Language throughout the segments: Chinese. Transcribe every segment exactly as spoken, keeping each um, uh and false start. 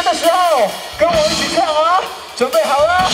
的时候，跟我一起唱啊！准备好了？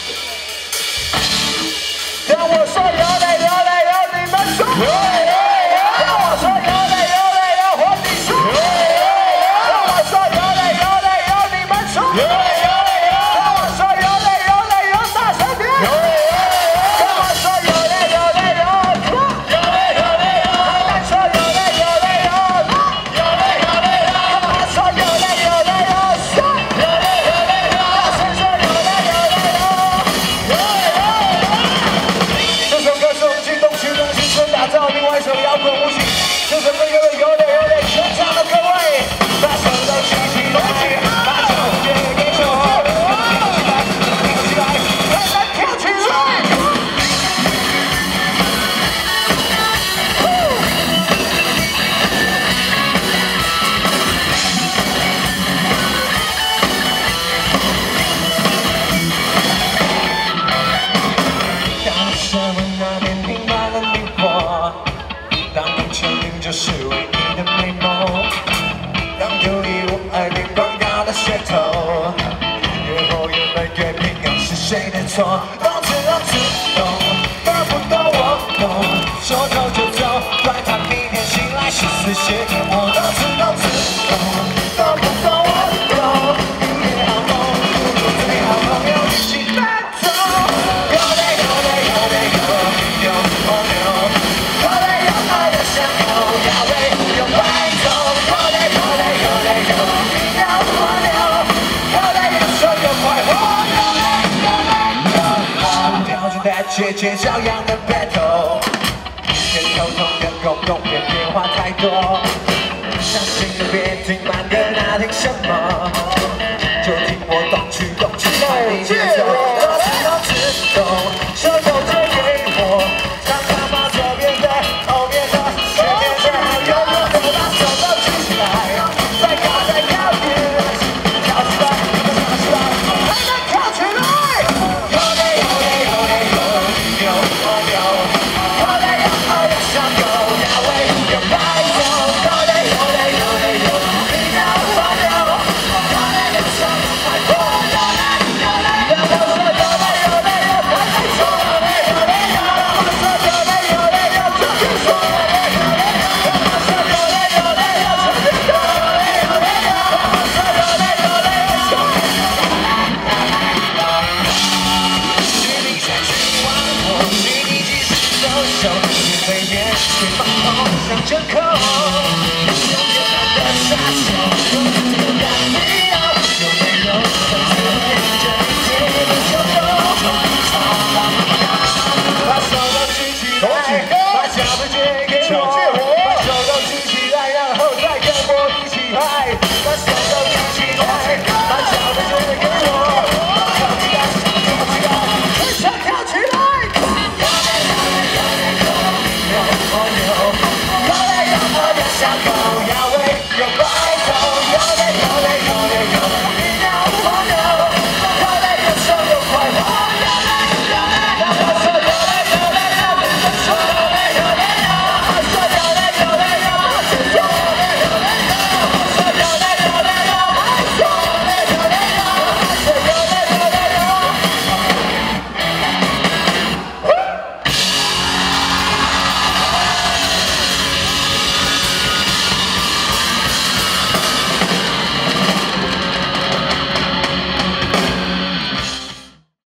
让我说有嘞有嘞有，你们说有嘞有，让我说有嘞有嘞有，或你说有嘞有，让我说有嘞有嘞有，你们说有嘞有嘞有，让我说有嘞有嘞有，大声点！有嘞有嘞有，跟我说有嘞有嘞有，有嘞有嘞有，还能说有嘞有嘞有，有嘞有嘞有，跟我说有嘞有嘞有，说有嘞有嘞有，大声说有嘞有嘞有，有嘞有嘞有。这首歌是我们去东区东新村打造另外一首摇滚舞曲，这首歌有了有点有点全场的各位，把手都举起来，把手借给我，跳起来，跳起来，跳起来！当什么那天停满了迷惑，当你确定这是唯一的美梦，当有意无爱变广告的噱头，越活越来越平庸是谁的错？懂只懂只懂，懂不懂我懂，说走就走，管他明天醒来是死是活，懂只懂只懂，懂不懂我懂，一夜好梦，不如最好朋友一起奔走。有嘞有嘞有嘞有，有我有，有嘞有爱的相拥，要为有白头。有嘞有嘞有嘞有，要我留，有嘞有手有快活，有嘞有嘞有，标准带节节照样的 battle， 先沟通跟沟通别变化太多，相信了别听慢歌那听什么，就听我动去动去带你节奏，都知道只懂，手都借给我，常常把左边的后面的前面的有有的把手都举起来，再高再高点，跳起来，跳起来，还能跳起来！有嘞有嘞有嘞有，有我有，有嘞有爱的相拥，要为有白头，有嘞有嘞有嘞有，你要我留，有嘞有手有快活，有嘞有嘞有，让我说有嘞有嘞有，快点说有嘞有嘞有，让我说有嘞有嘞有，就去说有嘞有嘞有，让我说有嘞有嘞有，就去说有嘞有嘞有，让我说有嘞有嘞有，就去说有嘞有。许你山去万火，许你几世周休，你飞遍去放空，像折扣，用简单的杀手。